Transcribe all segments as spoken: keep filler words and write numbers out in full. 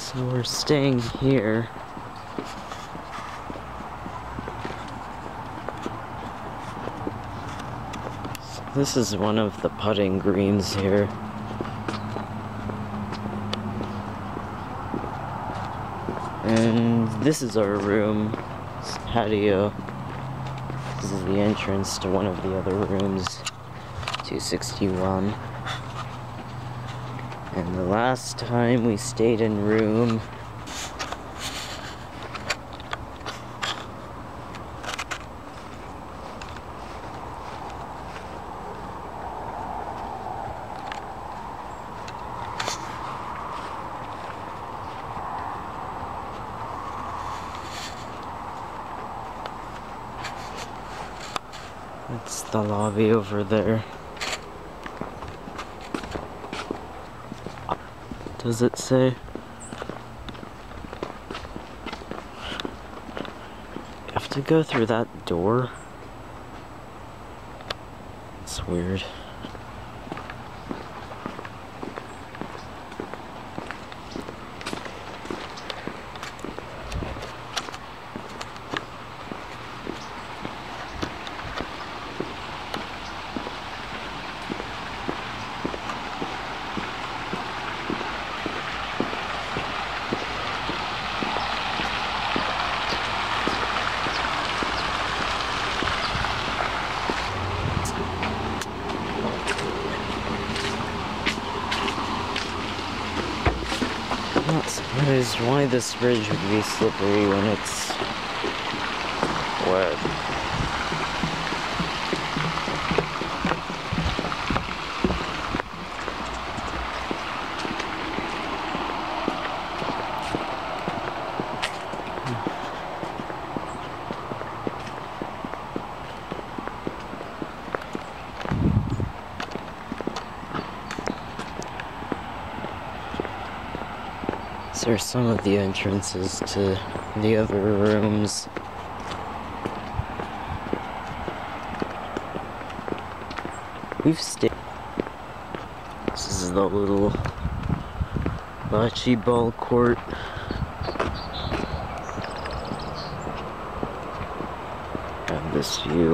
So we're staying here. So this is one of the putting greens here. And this is our room. It's patio. This is the entrance to one of the other rooms. two sixty-one. And the last time we stayed in room, that's the lobby over there. Does it say? You have to go through that door? It's weird. I'm not surprised why this bridge would be slippery when it's wet. These are some of the entrances to the other rooms. We've stayed. This is the little bocce ball court. Have this view.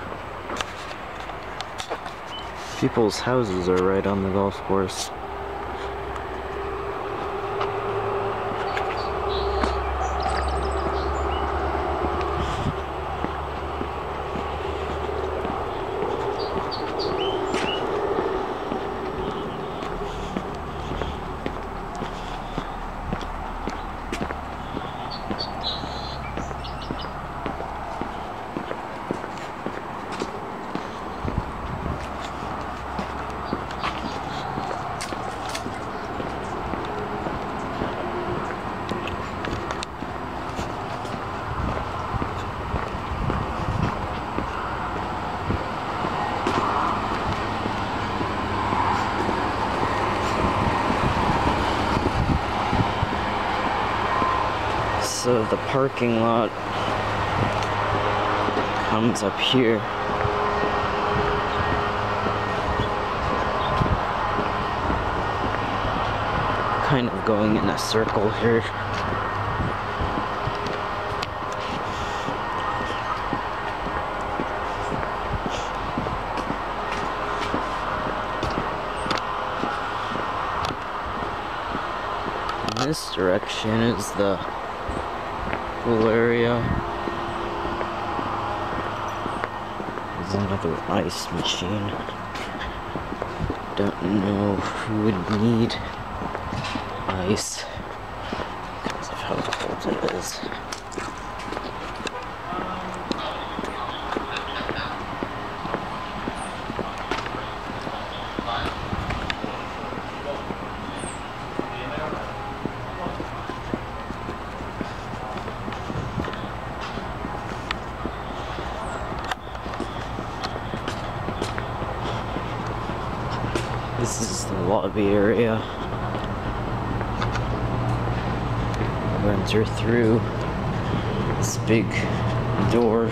People's houses are right on the golf course. So the parking lot comes up here. Kind of going in a circle here. In this direction is the pool area. There's another ice machine. Don't know who would need ice because of how cold it is. This is the lobby area. We enter through this big door.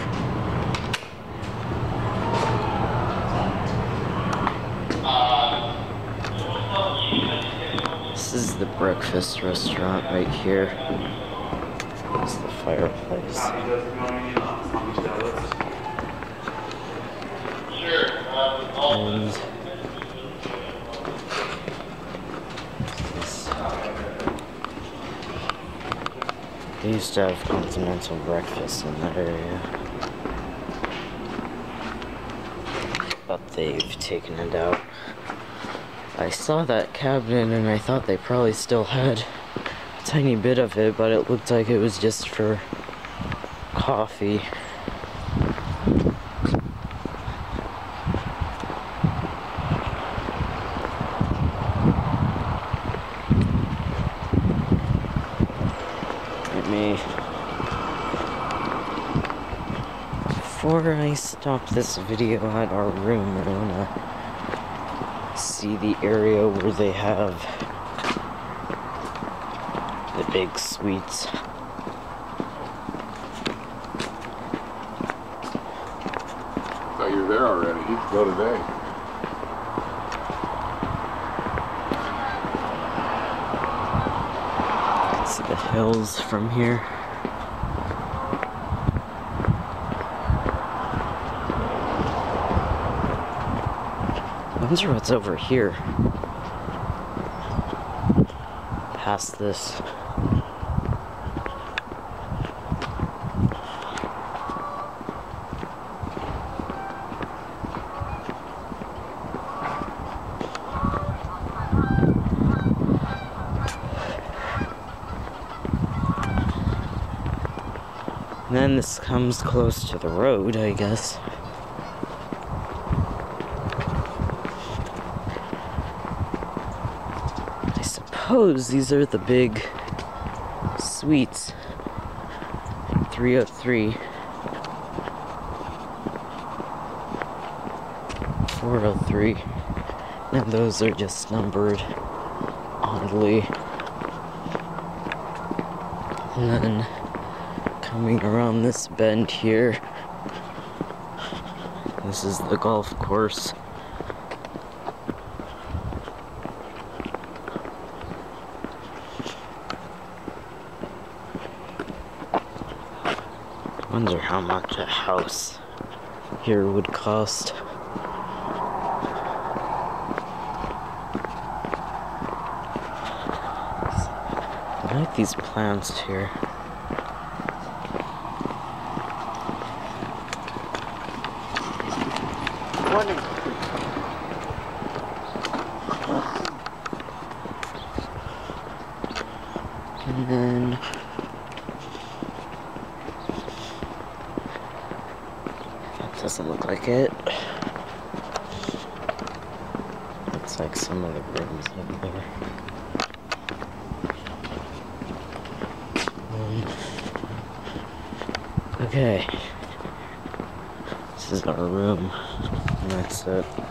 This is the breakfast restaurant right here. It's the fireplace. And this. They used to have continental breakfast in that area, but they've taken it out. I saw that cabinet and I thought they probably still had a tiny bit of it, but it looked like it was just for coffee. Let me... Before I stop this video at our room, I wanna see the area where they have the big suites. Thought you were there already. You could go today. See the hills from here. I wonder what's over here. Past this. And then this comes close to the road, I guess. I suppose these are the big suites. three oh three. four oh three. And those are just numbered oddly. And then coming around this bend here, this is the golf course. I wonder how much a house here would cost. I like these plants here. And then that doesn't look like it. Looks like some of the rooms over there. Um, okay. This is our room, and that's it.